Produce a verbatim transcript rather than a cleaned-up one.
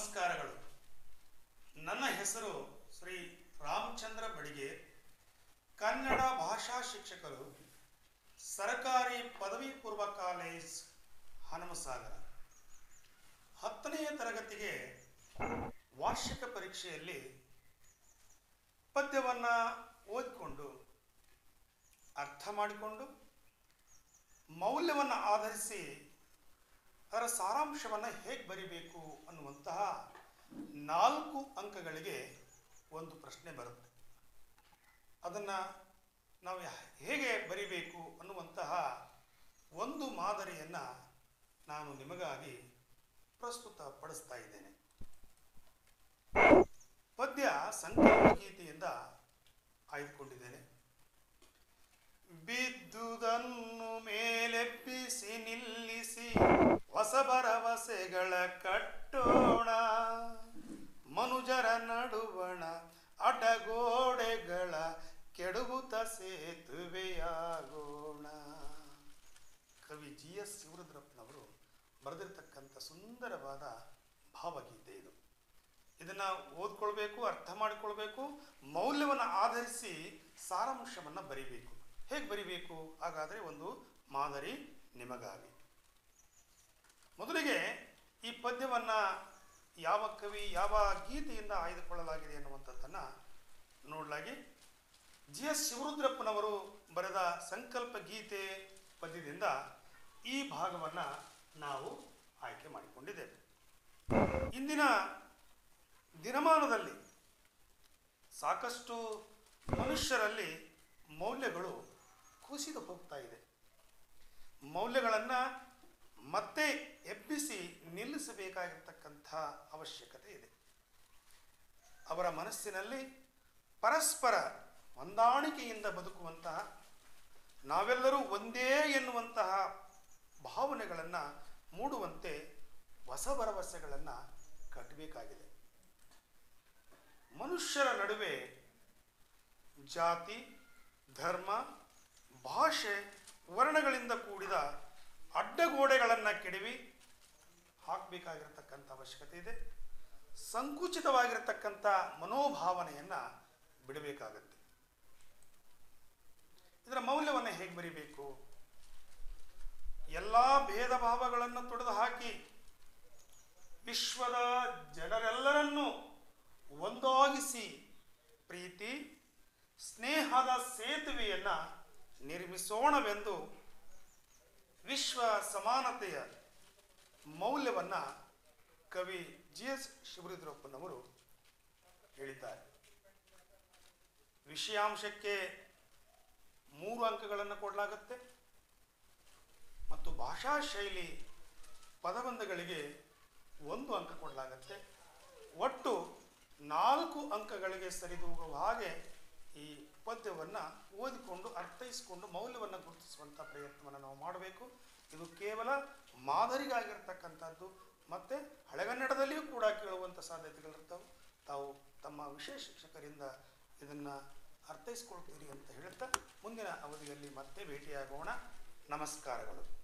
ನಮಸ್ಕಾರಗಳು. ನನ್ನ ಹೆಸರು ಶ್ರೀ ರಾಮಚಂದ್ರ ಬಡಿಗೆ, ಕನ್ನಡ ಭಾಷಾ ಶಿಕ್ಷಕರು, ಸರ್ಕಾರಿ ಪದವಿ ಪೂರ್ವ ಕಾಲೇಜ್ ಹನುಮಸಾಗರ. ಹತ್ತನೆಯ ತರಗತಿಗೆ ವಾರ್ಷಿಕ ಪರೀಕ್ಷೆಯಲ್ಲಿ ಪದ್ಯವನ್ನು ಓದಿಕೊಂಡು ಅರ್ಥ ಮಾಡಿಕೊಂಡು ಮೌಲ್ಯವನ್ನು ಆಧರಿಸಿ ಅದರ ಸಾರಾಂಶವನ್ನು ಹೇಗೆ ಬರಿಬೇಕು ಅನ್ನುವಂತಹ ನಾಲ್ಕು ಅಂಕಗಳಿಗೆ ಒಂದು ಪ್ರಶ್ನೆ ಬರುತ್ತೆ. ಅದನ್ನು ನಾವು ಹೇಗೆ ಬರಿಬೇಕು ಅನ್ನುವಂತಹ ಒಂದು ಮಾದರಿಯನ್ನು ನಾನು ನಿಮಗಾಗಿ ಪ್ರಸ್ತುತಪಡಿಸ್ತಾ ಇದ್ದೇನೆ. ಪದ್ಯ ಸಂಕಲ್ಪ ಗೀತೆಯಿಂದ ಆಯ್ದುಕೊಂಡಿದ್ದೇನೆ. ಬಿದ್ದುದನ್ನು ಮೇಲೆಬ್ಬಿಸಿ ನಿಲ್ಲಿಸಿ ಹೊಸ ಭರವಸೆಗಳ ಕಟ್ಟೋಣ, ಮನುಜರ ನಡುವಣ ಅಡ್ಡಗೋಡೆಗಳ ಕೆಡಗುತ್ತ ಸೇತುವೆಯಾಗೋಣ. ಕವಿ ಜಿ ಎಸ್ ಶಿವರುದ್ರಪ್ಪನವರು ಬರೆದಿರ್ತಕ್ಕಂಥ ಸುಂದರವಾದ ಭಾವಗೀತೆ ಇದು. ಇದನ್ನು ಓದ್ಕೊಳ್ಬೇಕು, ಅರ್ಥ ಮಾಡಿಕೊಳ್ಬೇಕು, ಮೌಲ್ಯವನ್ನು ಆಧರಿಸಿ ಸಾರಾಂಶವನ್ನು ಬರಿಬೇಕು. ಹೇಗೆ ಬರಿಬೇಕು? ಹಾಗಾದರೆ ಒಂದು ಮಾದರಿ ನಿಮಗಾಗಿ. ಮೊದಲಿಗೆ ಈ ಪದ್ಯವನ್ನು ಯಾವ ಕವಿ ಯಾವ ಗೀತೆಯಿಂದ ಆಯ್ದುಕೊಳ್ಳಲಾಗಿದೆ ಅನ್ನುವಂಥದ್ದನ್ನು ನೋಡಲಾಗಿ, ಜಿ ಎಸ್ ಶಿವರುದ್ರಪ್ಪನವರು ಬರೆದ ಸಂಕಲ್ಪ ಗೀತೆ ಪದ್ಯದಿಂದ ಈ ಭಾಗವನ್ನು ನಾವು ಆಯ್ಕೆ ಮಾಡಿಕೊಂಡಿದ್ದೇವೆ. ಇಂದಿನ ದಿನಮಾನದಲ್ಲಿ ಸಾಕಷ್ಟು ಮನುಷ್ಯರಲ್ಲಿ ಮೌಲ್ಯಗಳು ಕುಸಿದು ಹೋಗ್ತಾ ಇದೆ. ಮೌಲ್ಯಗಳನ್ನು ಮತ್ತೆ ಎಬ್ಬಿಸಿ ನಿಲ್ಲಿಸಬೇಕಾಗಿರ್ತಕ್ಕಂಥ ಅವಶ್ಯಕತೆ ಇದೆ. ಅವರ ಮನಸ್ಸಿನಲ್ಲಿ ಪರಸ್ಪರ ಹೊಂದಾಣಿಕೆಯಿಂದ ಬದುಕುವಂತಹ, ನಾವೆಲ್ಲರೂ ಒಂದೇ ಎನ್ನುವಂತಹ ಭಾವನೆಗಳನ್ನು ಮೂಡುವಂತೆ ಹೊಸ ಭರವಸೆಗಳನ್ನು ಕಟ್ಟಬೇಕಾಗಿದೆ. ಮನುಷ್ಯರ ನಡುವೆ ಜಾತಿ, ಧರ್ಮ, ಭಾಷೆ, ವರ್ಣಗಳಿಂದ ಕೂಡಿದ ಅಡ್ಡಗೋಡೆಗಳನ್ನು ಕೆಡವಿ ಹಾಕಬೇಕಾಗಿರತಕ್ಕಂಥ ಅವಶ್ಯಕತೆ ಇದೆ. ಸಂಕುಚಿತವಾಗಿರತಕ್ಕಂಥ ಮನೋಭಾವನೆಯನ್ನು ಬಿಡಬೇಕಾಗತ್ತೆ. ಇದರ ಮೌಲ್ಯವನ್ನು ಹೇಗೆ ಬರಿಬೇಕು? ಎಲ್ಲ ಭೇದ ಭಾವಗಳನ್ನು ತೊಡೆದು ಹಾಕಿ ವಿಶ್ವದ ಜನರೆಲ್ಲರನ್ನೂ ಒಂದಾಗಿಸಿ ಪ್ರೀತಿ ಸ್ನೇಹದ ಸೇತುವೆಯನ್ನು ನಿರ್ಮಿಸೋಣವೆಂದು ವಿಶ್ವ ಸಮಾನತೆಯ ಮೌಲ್ಯವನ್ನು ಕವಿ ಜಿ ಎಸ್ ಶಿವರುದ್ರಪ್ಪನವರು ಹೇಳಿದ್ದಾರೆ. ವಿಷಯಾಂಶಕ್ಕೆ ಮೂರು ಅಂಕಗಳನ್ನು ಕೊಡಲಾಗುತ್ತೆ ಮತ್ತು ಭಾಷಾ ಶೈಲಿ ಪದಬಂಧಗಳಿಗೆ ಒಂದು ಅಂಕ ಕೊಡಲಾಗುತ್ತೆ. ಒಟ್ಟು ನಾಲ್ಕು ಅಂಕಗಳಿಗೆ ಸರಿದೂಗುವ ಹಾಗೆ ಈ ಪದ್ಯವನ್ನು ಓದಿಕೊಂಡು ಅರ್ಥೈಸಿಕೊಂಡು ಮೌಲ್ಯವನ್ನು ಗುರುತಿಸುವಂಥ ಪ್ರಯತ್ನವನ್ನು ನಾವು ಮಾಡಬೇಕು. ಇದು ಕೇವಲ ಮಾದರಿಗಾಗಿರ್ತಕ್ಕಂಥದ್ದು ಮತ್ತು ಹಳೆಗನ್ನಡದಲ್ಲಿಯೂ ಕೂಡ ಕೇಳುವಂಥ ಸಾಧ್ಯತೆಗಳಿರ್ತವೆ. ತಾವು ತಮ್ಮ ವಿಷಯ ಶಿಕ್ಷಕರಿಂದ ಇದನ್ನು ಅರ್ಥೈಸ್ಕೊಳ್ತೀರಿ ಅಂತ ಹೇಳ್ತಾ ಮುಂದಿನ ಅವಧಿಯಲ್ಲಿ ಮತ್ತೆ ಭೇಟಿಯಾಗೋಣ. ನಮಸ್ಕಾರಗಳು.